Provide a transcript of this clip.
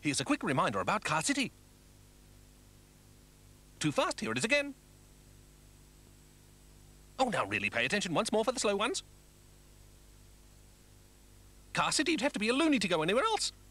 Here's a quick reminder about Car City. Too fast, here it is again. Oh, now really pay attention once more for the slow ones. Car City, you'd have to be a loony to go anywhere else.